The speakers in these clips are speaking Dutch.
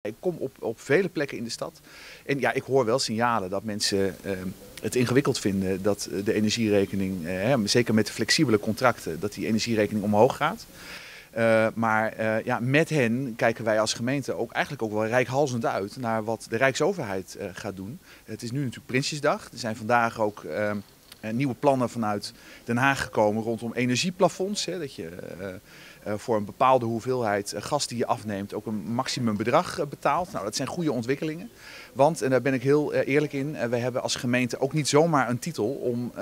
Ik kom op vele plekken in de stad en ja, ik hoor wel signalen dat mensen het ingewikkeld vinden dat de energierekening, zeker met de flexibele contracten, dat die energierekening omhoog gaat. Maar met hen kijken wij als gemeente ook eigenlijk ook wel reikhalzend uit naar wat de Rijksoverheid gaat doen. Het is nu natuurlijk Prinsjesdag. Er zijn vandaag ook nieuwe plannen vanuit Den Haag gekomen rondom energieplafonds. Dat je voor een bepaalde hoeveelheid gas die je afneemt ook een maximumbedrag betaalt. Nou, dat zijn goede ontwikkelingen. Want, en daar ben ik heel eerlijk in, wij hebben als gemeente ook niet zomaar een titel om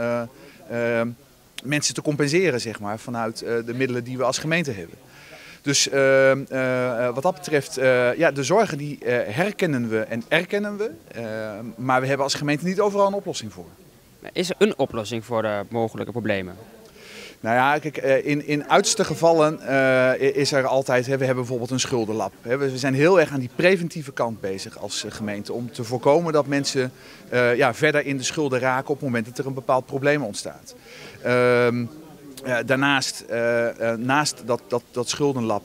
mensen te compenseren, zeg maar, vanuit de middelen die we als gemeente hebben. Dus wat dat betreft, de zorgen die herkennen we en erkennen we. Maar we hebben als gemeente niet overal een oplossing voor. Is er een oplossing voor de mogelijke problemen? Nou ja, kijk, in uiterste gevallen is er altijd, we hebben bijvoorbeeld een schuldenlab. We zijn heel erg aan die preventieve kant bezig als gemeente om te voorkomen dat mensen verder in de schulden raken op het moment dat er een bepaald probleem ontstaat. Daarnaast, naast dat schuldenlab,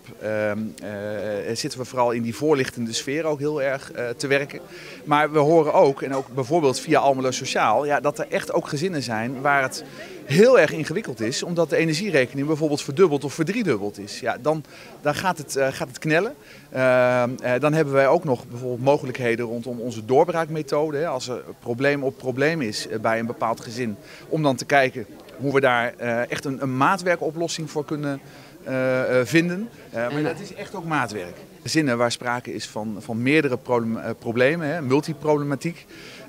zitten we vooral in die voorlichtende sfeer ook heel erg te werken. Maar we horen ook, en ook bijvoorbeeld via Almelo Sociaal, dat er echt ook gezinnen zijn waar het heel erg ingewikkeld is, omdat de energierekening bijvoorbeeld verdubbeld of verdriedubbeld is. Ja, dan gaat het knellen. Dan hebben wij ook nog bijvoorbeeld mogelijkheden rondom onze doorbraakmethode. Als er probleem op probleem is bij een bepaald gezin, om dan te kijken hoe we daar echt een maatwerkoplossing voor kunnen vinden. Maar dat is echt ook maatwerk. Gezinnen waar sprake is van meerdere problemen, multiproblematiek.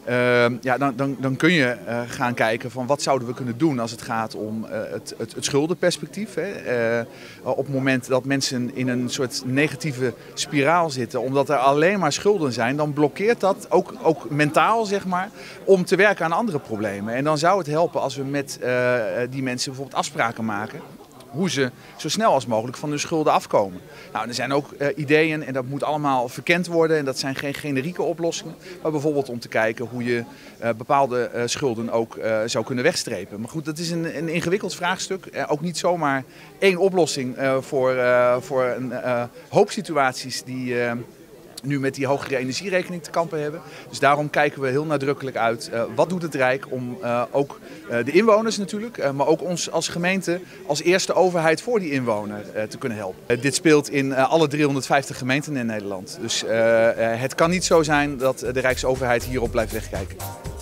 Dan kun je gaan kijken van wat zouden we kunnen doen als het gaat om het schuldenperspectief. Op het moment dat mensen in een soort negatieve spiraal zitten, omdat er alleen maar schulden zijn, dan blokkeert dat ook mentaal, zeg maar, om te werken aan andere problemen. En dan zou het helpen als we met die mensen bijvoorbeeld afspraken maken hoe ze zo snel als mogelijk van hun schulden afkomen. Nou, er zijn ook ideeën en dat moet allemaal verkend worden en dat zijn geen generieke oplossingen. Maar bijvoorbeeld om te kijken hoe je bepaalde schulden ook zou kunnen wegstrepen. Maar goed, dat is een ingewikkeld vraagstuk. Ook niet zomaar één oplossing voor een hoop situaties die nu met die hogere energierekening te kampen hebben. Dus daarom kijken we heel nadrukkelijk uit wat doet het Rijk om ook de inwoners natuurlijk, maar ook ons als gemeente als eerste overheid voor die inwoner te kunnen helpen. Dit speelt in alle 350 gemeenten in Nederland. Dus het kan niet zo zijn dat de Rijksoverheid hierop blijft wegkijken.